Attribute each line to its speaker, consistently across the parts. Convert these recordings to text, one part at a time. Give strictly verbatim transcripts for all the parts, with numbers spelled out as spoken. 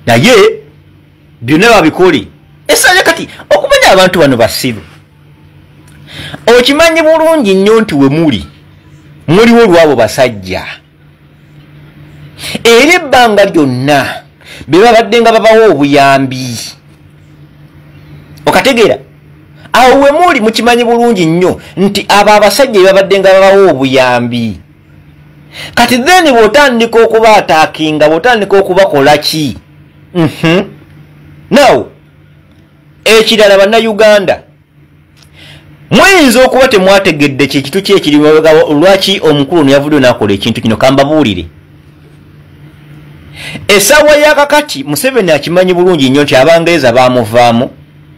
Speaker 1: naye byonna babikole esanja kati okumanya abantu bano basiru okimanyi bulungi nnyo nti we muli muliwo lwabo basajja era ebbanga lyonna be babadde nga babawo obuyambi okategeera awo we muli mukimanyi bulungi nnyo nti abo abasajja be babadde nga babawo obuyambi kati then bw'otandika okubaataakinga bw'otandika okubakola ki mhm now ekirala bannayuganda muyinza okuba temwategedde kyekitu kyekiri lwaki omukulu neyavuddeyo n'akola ekintu kino kambabuulire essaawa yakakati Museveni akimanyi bulungi nnyo nti abangereza bamuvaamu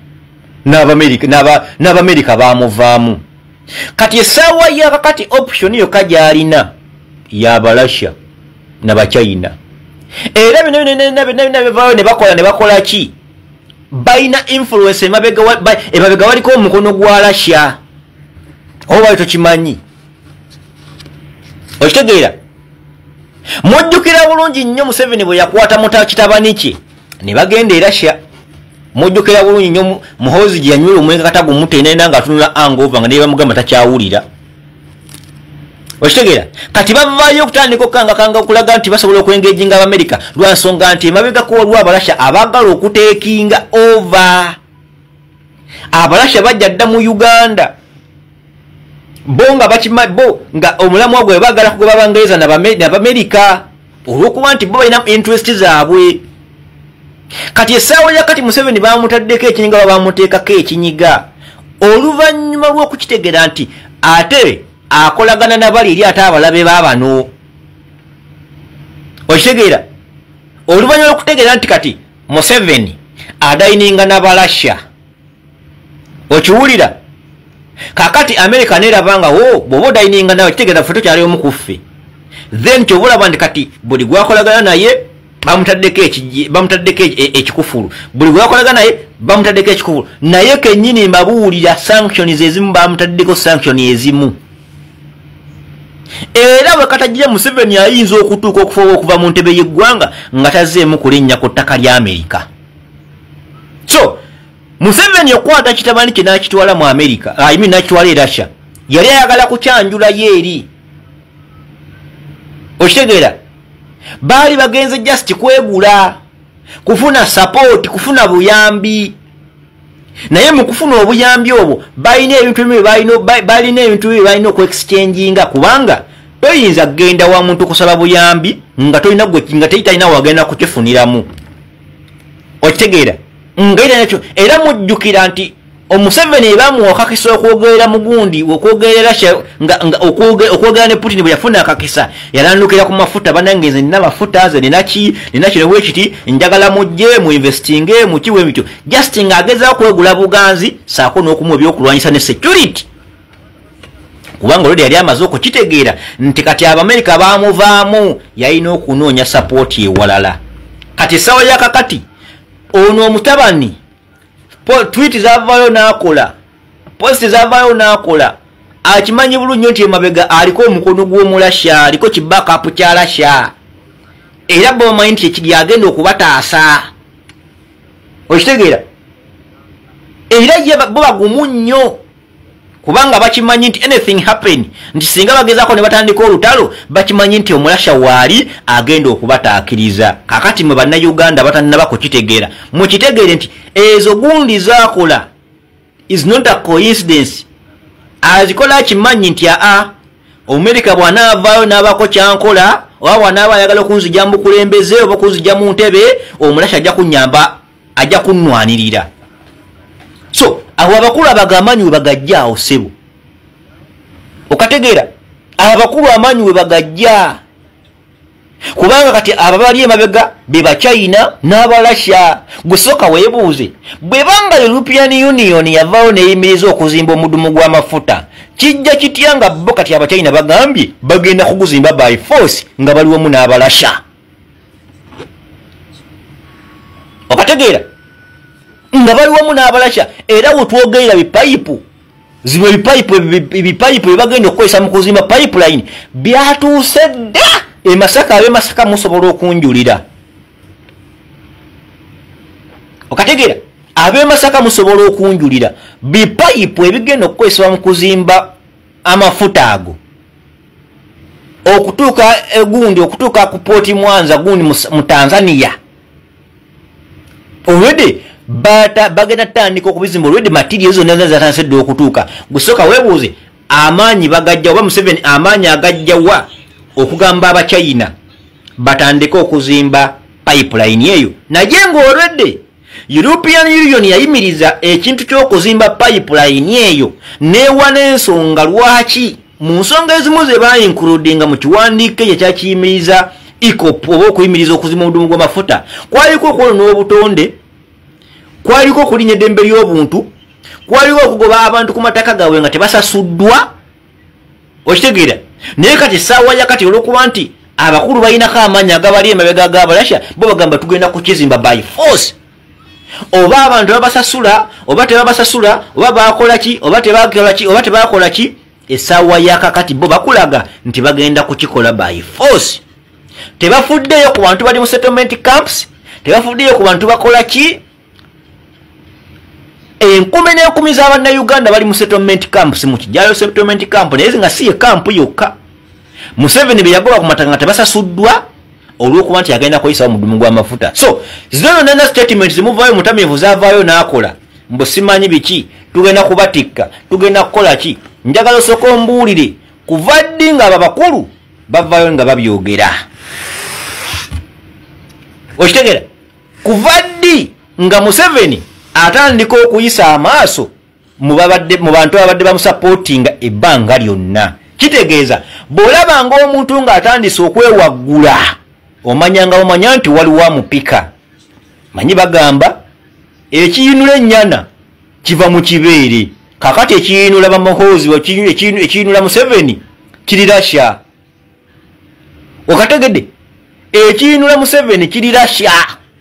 Speaker 1: n'abamerika bamuvaamu kati essaawa yakakati option yokka gy'alina y'abalasha n'abachina era bino byonna bivaayo ne bakola ne bakola ki balina influence emabega waliko omukono gwa Russia oba bali tokimanyi okitegeera mujjukira bulungi nnyo Museveni bwe yakwata muta kitabani kye ne bagenda e Russia mujjukira bulungi nnyo Muhoozi gye yanywera omwenge katago mutenena nga atunula angova nga ne bamugamba takyawulira okitegeera kati bavaayo okutandika okukangakanga okulaga nti basobola okwengejinga Abamerika lwa nsonga nti emabegako waliwo Abalasha abaagala okuteekinga over Abalasha bajja dda mu Uganda bo nga bakima bo nga omulamwa gwe baagala kugoba Abangereza n'Abamerika olw'okuba nti bo balina interest zaabwe kati essaawa yakati Museveni bamutaddeko ekinyiga bamuteekako ekinyiga oluvannyuma lw'okukitegeera nti ate akolagana nabali eri ate abalabe baabano okitegeera oluvannyuma lw'okutegeera nti kati Museveni adayininga n'Abalasha okiwulira kakati America neraba nga wo bw'oba odayininga nawe kitegeeza ffe tokyali omu ku ffe then kyobulaba nti kati buli gwakolagana naye bamutaddeko bamutaddeko ekikufulu buli gwakolagana naye bamutaddeko ekikufulu naye kennyini mbabuulira sanctions ezimu bamutaddeko sanctions ezimu era bwe katajja Museveni ayinza okutuuka okufuba okuva mu ntebe y'eggwanga nga tazzeemu kulinnya ku ttaka lya Amerika so Museveni okwata kitabani kye n'akitwala mu Amerika I mean n'akitwala e Russia yali ayagala kukyanjula yeeri okitegeera baali bagenze just kwegula kufuna support kufuna buyambi naye mu kufuna obuyambi obwo balina ebintu bimwe balina ebintu bimwe balina okweexchanginga kubanga toyinza kugenda wa muntu kusaba buyambi nga tolina gwe nga teyitalina wagenda kukifuniramu okitegeera ngaira nakyo era mujjukira nti Omuseveni bamuwa akakisa okwogerera mugundi okwogerera nga okwogera ne Putin bwe yafuna akakisa yalandukira ku mafuta banangenze nina mafuta aze ninaki ninaki lewe kiti njagala mujje mu investing mu kiwe mityo just nga ageza kwegula buganzi saako n'okumwe byokulwanyisa ne security kubanga lodi yali amaze okukitegeera nti kati Abamerika bamuvaamu yalina okunoonya support ewalala kati sawa yakakati ono omutabani tweet zavaayo n'akola post zavaayo n'akola akimanyi bulungi nti emabega aliko omukono gw'Omulasha aliko kibackup kya Russia era bo bamanyi nti ekiri agenda okubataasa okitegeera era ye bo bagumu nnyo kubanga bakimanyi nti anything happen nti singa bagezaako ne batandika olutalo bakimanyi nti Omulasha waali agenda okubataakiriza kakati mwe bannayuganda batannaba kukitegeera mukitegeere nti ezo gundi zaakola is not a coincidence azikola akimanyi nti aa Omumerika bw'anaavaayo n'abako kyankola oba bw'anaaba ayagala okunzija mu bukulembeze oba okunzija mu ntebe Omulasha ajja kunnyamba ajja kunnwanirira so awo abakulu abagamanyi we bagajja awo sebo okategeera abakulu amanyi we bagajja kubanga kati ababali emabega be Bachina n'Abalasha gusoka weebuuze bwe banga European Union yavaayo neeyimiriza okuzimba omudumu gw'amafuta kijja kitya nga bo kati Abachina bagambye bagenda kuguzimba by force nga bali wamu n'Abalasha okategeera nga bali wamu n'Abalasha era wetwogerera bipayipu zino bipayipu bipayipu byebagenda okukozesa mu kuzimba pipeline byatuuse dda e Masaka abe Masaka musobola okunjulira Okategeera abe Masaka musobola okunjulira bipayipu ebigenda okukozesebwa mu kuzimba amafuta ago okutuuka egundi okutuuka ku Port Mwanza gundi mu Tanzania already bata bagenda tandika okubizimba already materials zonna zatansedde okutuuka gusooka weebuuze amaanyi bagajja oba Museveni amaanyi agajjawa okugamba aba China batandika okuzimba pipeline eyo naye nga already European Union yayimiriza ekintu ky'okuzimba pipeline eyo neewa n'ensonga lwaki mu nsonga ezimu ze bayincludinga mu kiwandiiko ekyo kyakiyimiriza ICOP oba okuyimiriza okuzimba omudumu gw'amafuta kwaliko okwolona obutonde kwaliko okulinya eddembe ly'obuntu kwaliko okugoba abantu ku mataka gaabwe nga tebasasuddwa okitegeera naye kati essaawa yakati olw'okuba nti abakulu balinako amaanyi agabali emabega g'Abalasha bo bagamba tugenda kukizimba by force oba abantu babasasula oba tebabasasula oba bakola ki oba tebakola ki oba tebakola ki essaawa yakakati bo bakulaga nti bagenda kukikola by force tebafuddeyo ku bantu bali mu settlement camps tebafuddeyo ku bantu bakola ki enkumi n'enkumi z'Abannayuganda bali mu settlement camps mu Kijaalo settlement camp naye nga si ye camp yokka Museveni be yagoba ku matanga tebasasuddwa olw'okuba nti agenda kuyisa omudumu gw'amafuta so zino nana statement zimuvaayo mutamiivu zaavaayo n'akola mbu simanyi biki tugenda kubatikka tugenda kukola ki njagala osooka ombuulire kuva ddi nga abo bakulu bavaayo nga babyogera okitegeera kuva ddi nga Museveni atandika okuyisa amaaso mu bantu ababadde bamusapootinga ebbanga lyonna kitegeeza bw'olabanga omuntu ng'atandise okwewaggula omanyanga omanya nti waliwo amupika manyi bagamba ekiyinula ennyana kiva mu kibeere kakati ekiyinula bamuhoozi ekiyinula Museveni kiri Russia okategedde ekiyinula Museveni kiri Russia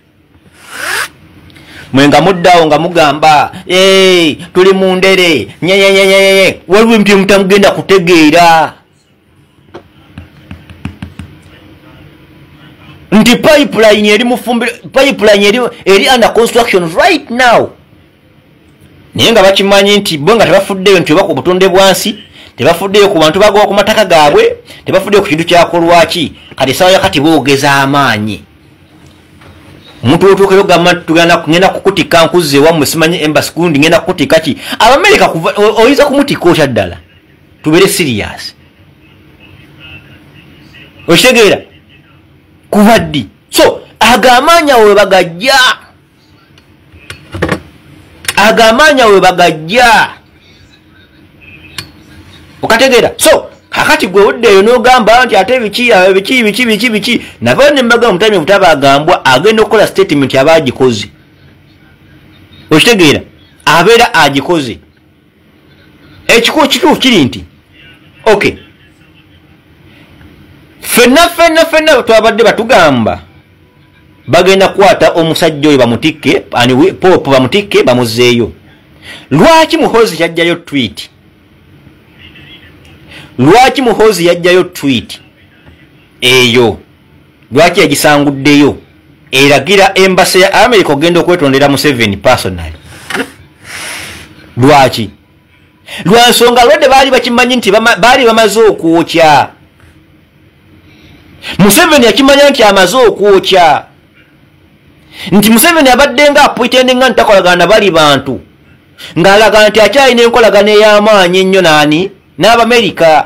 Speaker 1: mwenga muddawo nga mugamba ee tuli mu ndere nyanyanyanyanye waliwo ebintu mutamugenda kutegeera nti pipeline eri mufumbiro pipeline eri eri under construction right now naye nga bakimanyi nti bo nga tebafuddeyo nti oba ku butonde bwansi tebafuddeyo ku bantu bagoba ku mataka gaabwe tebafuddeyo ku kintu kyakolwaki kati essaawa yakati boogeza amaanyi omuntu otuukayo gamba ngenda kukutika nkuzze wammwe simanyi embassy gundi ngenda kukutika ki Abamerika oyinza kumutika otya ddala tubeere serious okitegeera kuva ddi so agamaanya we bagajja agamaanya we bagajja okategeera so kakati gwe uddeeyo n'ogamba nti ate biki biki biki biki biki navayo ne mbaga omutami obutabagambwa agenda okukola statement aba agikoze okitegeera abeera agikoze ekikuwa kituufu kiri nti okay fenna fenna fenna twabadde batugamba bagenda kukwata omusajja oyo bamutikke ani Pope bamutikke bamuzeeyo lwaki Muhoozi yajjayo tweet lwaki Muhoozi yajjayo tweet eyo lwaki yagisanguddeyo eragira embassy ya America ogenda okwetondera Museveni personally lwaki lwansonga lwedde baali bakimanyi nti baali bamaze okwokya Museveni yakimanya nti amaze okwokya nti Museveni abadde nga apwitendinga ntakolagana bali bantu ng'alaga nti akyalina enkolagana ey'amaanyi ennyo naani n'Abamerika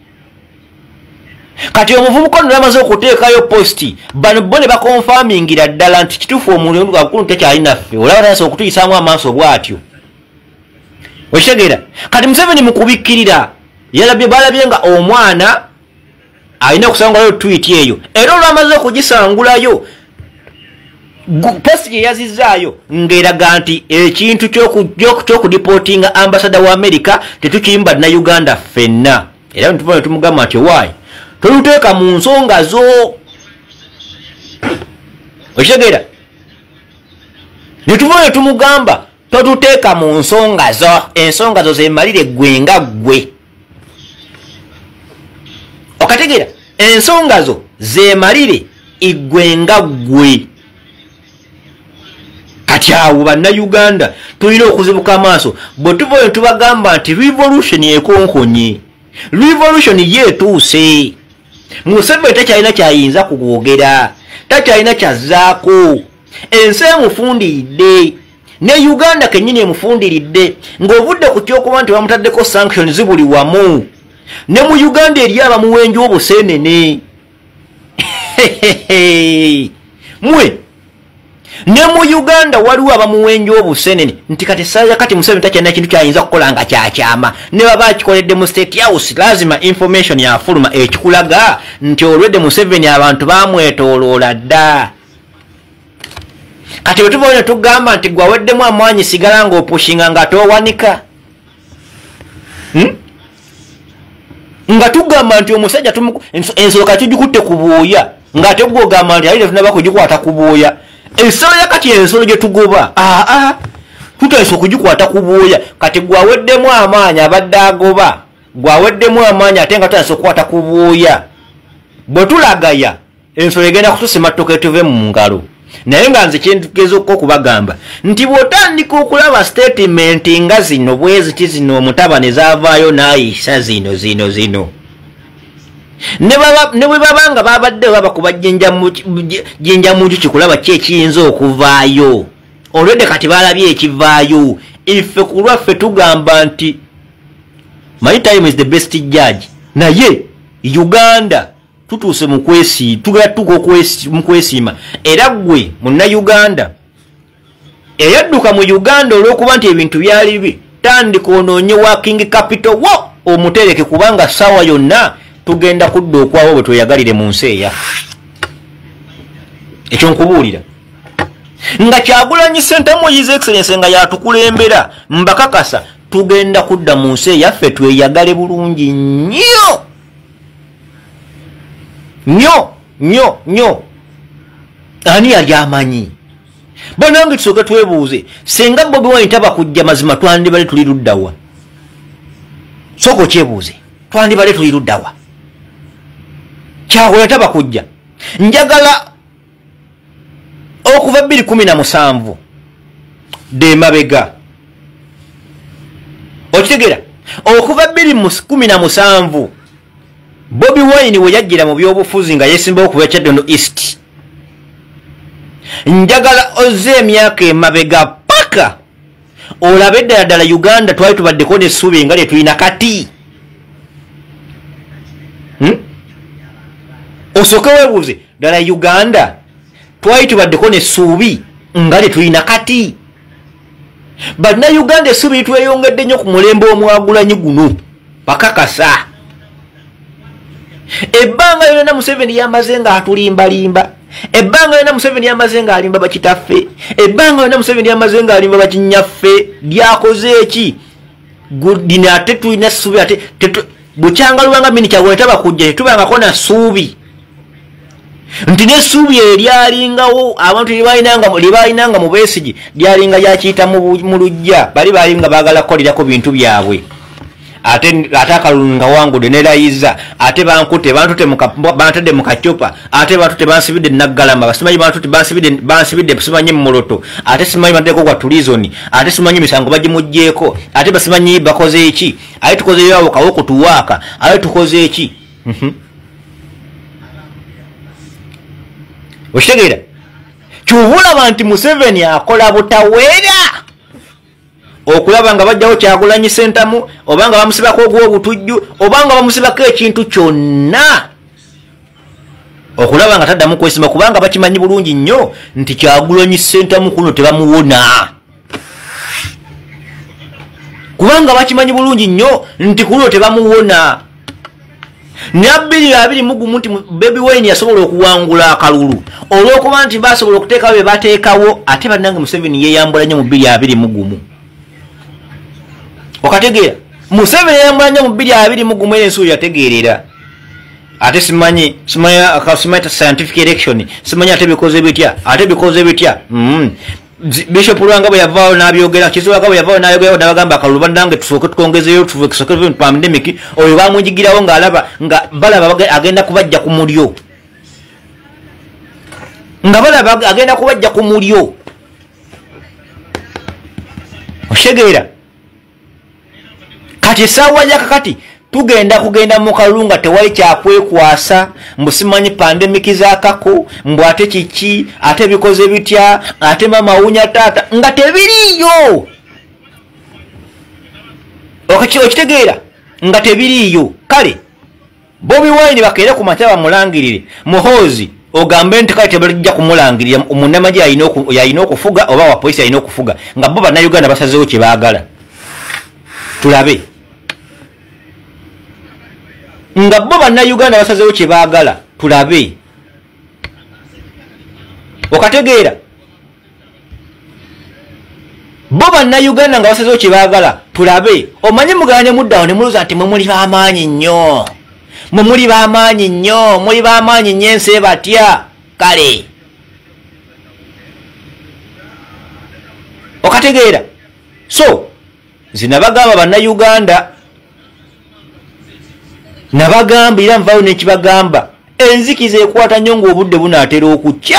Speaker 1: kati omuvubuka ono yamaze okuteekayo posti bano bo ne bakonfamingira ddala nti kituufu omuntu gakulu tekyali naffe olaba tanasa okutuyisaamu amaaso bw'atyo okitegeera kati Museveni mu kubikkirira yalabye balabye nga omwana alina okusangulayo tweet eyo era olwamaze okugisangulayo posti gye yazizaayo ng'eraga nti ekintu ky'okudipotinga ambasada wa America tetukiyimba na Uganda ffenna era ntubone tumugamba nti waayi toluteeka mu nsonga zo okitegeera netubone tumugamba totuteeka mu nsonga zo ensonga zo zemalire gwe nga gwe okategeera ensonga zo zemalire igwe nga gwe kati kati awo bannayuganda tulina okuzibuka amaaso bwe tuva ne tubagamba nti revolution ekonkonye revolution yeetuuse Museveni takyalina kyayinza kugwogera takyalina kyazzaako ensi emufundiridde ne Uganda kennyini emufundiridde ng'ovudde ku kyokuba nti bamutaddeko sanctions buli wamu ne mu Uganda eri abamuwenja obuseenene mwe ne mu Uganda waliwo abamuwenja obuseenene nti kati saaja kati Museveni takyalina kintu kyayinza kukola nga kyakyama ne baba akikoledde mu State House lazima information yafuluma ekikulaga nti olwedde Museveni abantu bamwetooloola dda kati wetuva ne tugamba nti gwaweddemu amaanyi sigala ng'opushinga nga towanika hmm? nga tugamba nti omusajja ensolo kati tugikutte ku bwoya ng'ate gw'ogamba nti alire tunaba kugikwata ku bwoya ensolo yakati ensolo gye tugoba aa tutaisa okugikwata ku bwoya kati gwaweddemu amaanyi abadde agoba gwaweddemu amaanyi ate nga tutaisa okukwata ku bwoya bwe tulagaya ensolo egenda kutusima ttoke tuve mu ngalo naye nga nze kyentugeza okubagamba nti bw'otandika okulaba statement nga zino bweziti zino omutabane zaavaayo n'ayisa zino zino zino ne bwe baba nga babadde babakuba jjinja munju kikulaba ki ekiyinza okuvaayo olwedde kati balabye ekivaayo ife ku lwaffe tugamba nti my time is the best judge naye Uganda tutuuse mu kwesi tugera tuko kwesi mu kwesiima era gwe munnayuganda eyadduka mu Uganda olw'okuba nti ebintu byali bibi tandika onoonye working capital wo omutereke kubanga sawa yonna tugenda kudda okwawo bwe tweyagalire mu nsi eya ekyo nkubuulira nga Kyagulanyi Ssentamu His Excellency nga yatukulembera mbakakasa tugenda kudda mu nsi eyaffe tweyagale bulungi nnyo nnyo nnyo nnyo ani yali amanyi banange tusooke twebuuze senga Bobi Wine taba kujja mazima twandibale tuli luddawa sooka okyebuuze twandibale tuli luddawa Kyagulanyi taba kujja njagala okuva bbiri kumi na musanvu de mabega okitegeera okuva bbiri kumi na musanvu Bobi Wine we yajjira mu byobufuzi nga yesimbawo ku Kyaddondo East njagala oze emyaka emabega paka olabe ddala ddala Uganda twali tubaddeko n'essuubi nga lye tulina kati hmm? osooke weebuuze ddala Uganda twali tubaddeko n'essuubi nga lye tulina kati bannayuganda essuubi litweyongedde nnyo ku mulembe omwagulanyi guno bakakasa ebbanga lyonna Museveni yamaze nga atulimbalimba ebbanga lyonna Museveni yamaze nga alimba bakitaffe ebbanga lyonna Museveni yamaze nga alimba bakinyaffe lyakoze eki gudina ate tulina ssuubi ate bukyangalubanga mini Kyagulanyi taba kujja tetubangako na ssuubi nti n'essuubi eryalingawo abantu lyebalinanga mu Besigye lyalinga lyakiyita mu lujja bali balinga baagala kukolirako bintu byabwe ate ate akalulu nga wangudde nerayiza ate bankute bantute bantadde mu kacupa ate bantute bansibidde naggalama basimanyi bantute bansibidde bansibidde simanyi mumuloto ate simanyi banteko kwa tulizoni ate simanyi misango bagimugjeeko ate basimanyi bakoze eki ate tukoze yawo kawo kutuwaaka ate tukoze eki mhm oshegera kyubula nti Museveni akola butaweera okulaba nga bajjawo Kyagulanyi Ssentamu obanga bamusibako ogw'obutujju obanga bamusibako ekintu kyonna okulaba nga taddamu kwesima kubanga bakimanyi bulungi nnyo nti Kyagulanyi Ssentamu kuno tebamuwona kubanga bakimanyi bulungi nnyo nti kuno tebamuwona nabbiri abiri mugumu nti Bobi Wine yasobola okuwangula akalulu olw'okuba nti basobola okuteekawo be bateekawo ate bannange Museveni yeeyambula nnyo mu bbiri abiri mugumu okategeera Museveni yeyambula nnyo mu bbiri abiri mugumu era ensuubi yategeerera ate simanyi simanyi akasimanyi scientific election simanyi ate bikoze bitya ate bikoze bitya mm. Bishop Lwanga bwe yavaawo n'abyogera Kizwaka bwe yavaawo n'ayogera n'abagamba akalulu bannange tusooke tukongezeyo tuve kusooke pandemic oyo bamujigirawo ng'alaba nga balaba agenda kubajja ku mulyo nga balaba agenda kubajja ku mulyo Oshegeera kati sawa ya kakati tugenda kugenda mu kalulu nga tewali kyakwekwasa mbusimanyi pandemic zakako mbu ate kiki ate bikoze bitya ate mamawunya tata nga tebiriyo okaki okitegeera nga tebiriyo kale Bobi Wine bakeere ku mataba mulangirire muhozi ogambe nti kale tebalijja kumulangirira omunnamaji yayina okufuga oba wa polisi yayina okufuga nga bo bannayuganda basazeewo kye baagala tulabe nga bo bannayuganda basazeewo kye baagala tulabe okategeera bo bannayuganda nga basazeewo kye baagala tulabe omanye mugane muddawo ne muluza nti mwe muli b'amaanyi nnyo mwe muli b'amaanyi nnyo muli b'amaanyi nnyo ensi batya kale okategeera so zinabagamba bannayuganda nabagambira nvayo nekibagamba enzikiza ekwata nnyo ng'obudde bunaatera okukya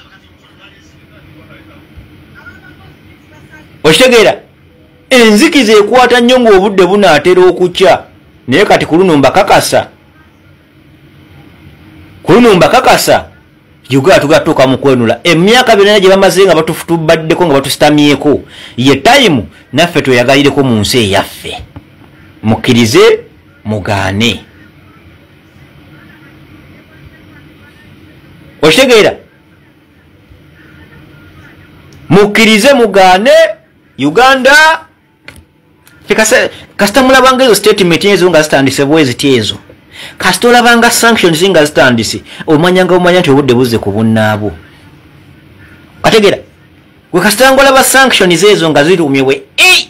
Speaker 1: okitegeera enzikiza ekwata nnyo ng'obudde bunaatera okukya naye kati kulunumba kakasa kulunumba kakasa Uganda tugatuuka mu kwenula emyaka byonna gye bamaze nga batufutubaddeko nga batusitamyeko ye time naffe tweyagalireko mu nsi eyaffe mukkirize mugaane okitegeera mukkirize mugaane Uganda kasita mulabanga ezo statement ezo nga zitandise bweziti ezo kasita olabanga sanctions nga zitandise omanyanga omanya nti obudde buzze ku bunnaabo kategeera gwe kasita nga olaba sanctions ezo nga zirumyewe e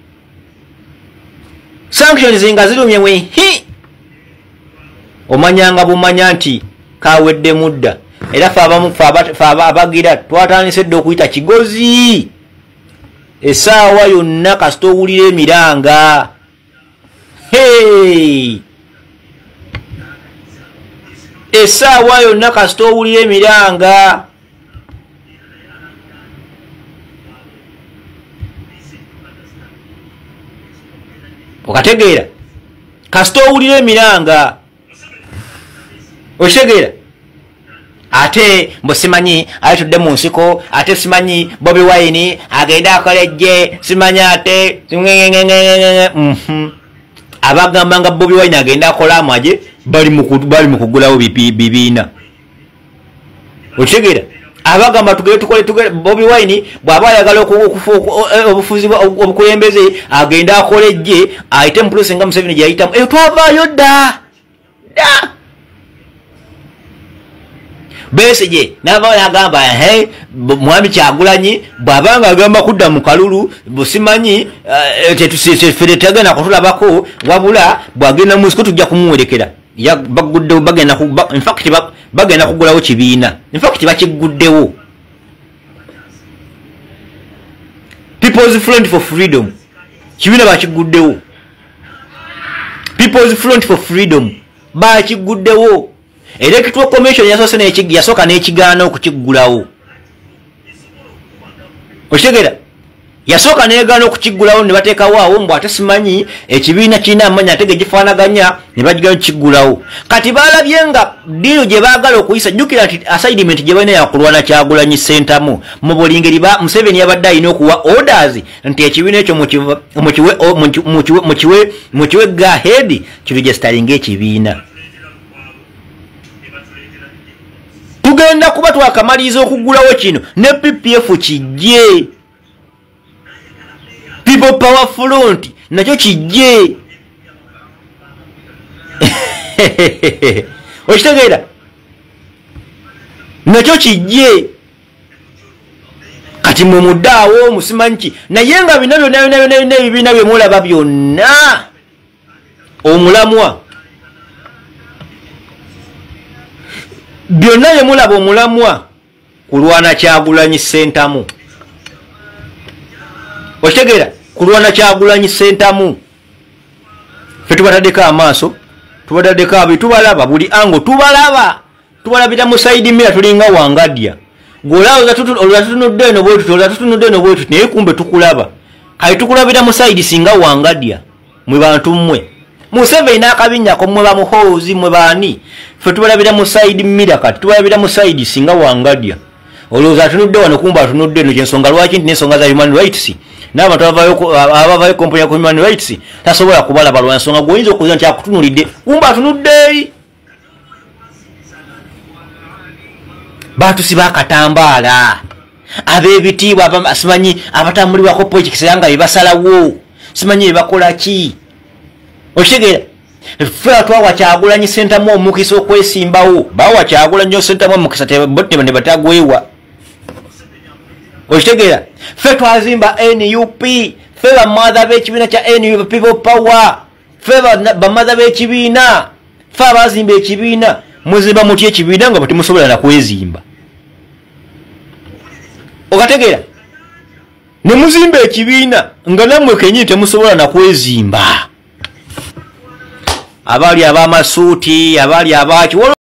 Speaker 1: sanctions nga zirumyewe hi omanyanga bumanya nti kawedde mudda era fe abamu fe abagira twatandise dde okuyita kigozi essaawa yonna kasita owulira emiranga hey essaawa yonna kasita owulira emiranga okategeera kasita owulira emiranga okitegeera ate mbo simanyi ayitudde mu nsiko ate simanyi Bobi Wine agenda akolejje simanyi ate abagamba nga Bobi Wine agenda akola amaje bali mu kugulawo bibiina okitegeera abagamba tugere tukole tugere Bobi Wine bw'aba ayagala obufuzi obukulembeze agenda akolejje ayite mu polisi nga Museveni gye yayitamu eyo twavaayo dda dda Besigye nava yagamba he mwami Kyagulanyi bwabanga agamba kudda mu kalulu busimanyi tetusifere tegena kutulabako wabula bwagenda mu siko tujja kumuwerekera ya bagudde bagenda ku in fact bagenda kugulawo kibiina in fact bakiguddewo People's Front for Freedom kibiina bakiguddewo People's Front for Freedom bakiguddewo Electoral Commission yasose n'ekigi yasoka n'ekigaana okukigulawo okitegeera yasoka n'egaana okukigulawo ne bateekawo awo mbu ate simanyi ekibiina kirina amanyi ate ge gifaanaganya ne bagigala okukigulawo kati baalabye nga diiro gye baagala okuyisa jjukira nti assignment gye balina yakulwana Kyagulanyi Ssentamu mu buli ngeri Museveni yabadde alina okuwa orders nti ekibiina ekyo mu kiwe go ahead kirigestaringa ekibiina tugenda kuba twakamaliza okugulawo kino ne P P F kijje People Power Front nakyo kijje okitegeera nakyo kijje kati mwe muddaawo musimanyi naye nga bino byonna byonna byonna ebibiina bye mulaba byonna omulamwa byonna bye mulaba omulamwa kulwana Kyagulanyi Ssentamu okitegeera kulwana Kyagulanyi Ssentamu fe tubataddeko amaaso tubataddeko abi tubalaba buli ango tubalaba tubalabira mu side mirror tulinga wangadya golaawo tutunudde eno bwetu tutunudde eno bwetu naye kumbe tukulaba kali tukulabira mu side singa wangadya mwe bantu mmwe Museveni n'akabinyako mwe bamuhoozi mwe baani ffe tubalabira mu side mmira kati tubalabira mu side singa wangadya olowooza atunudde wano kumba atunudde eno kyensonga lwaki nti n'ensonga za human rights n'abantu abavayo komponi ya human rights tasobola kubalaba lwa nsonga gwoyinza okuuza nti akutunulidde kumba atunudde eri batusiba akatambaala ab'ebitiibwa simanyi abatambulibwako politics era nga bebasalawo simanyi bebakola ki okitegeera ffe atwawa Kyagulanyi sentamu omukisa okwesimbawo bawa Kyagulanyi sentamu omukisa ne batagwewa okitegeera ffe twazimba N U P ffe bamadha b'ekibiina kya N U P People Power ffe bamadha b'ekibiina ffe abazimba ekibiina muzimba muti ekibiina nga batimusobola na kwezimba okategeera ne muzimba ekibiina nga nammwe kenyini temusobola na kwezimba abali abamasuuti abali abaki